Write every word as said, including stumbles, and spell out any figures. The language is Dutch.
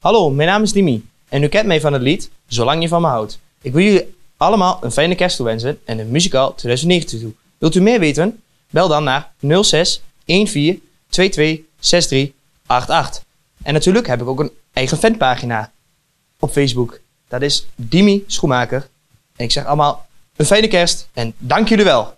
Hallo, mijn naam is Dimi en u kent mij van het lied Zolang je van me houdt. Ik wil jullie allemaal een fijne kerst toewensen en een muzikaal twintig negentien toe. Wilt u meer weten? Bel dan naar nul zes een vier twee twee zes drie acht acht. En natuurlijk heb ik ook een eigen fanpagina op Facebook. Dat is Dimi Schoenmaker. En ik zeg allemaal een fijne kerst en dank jullie wel.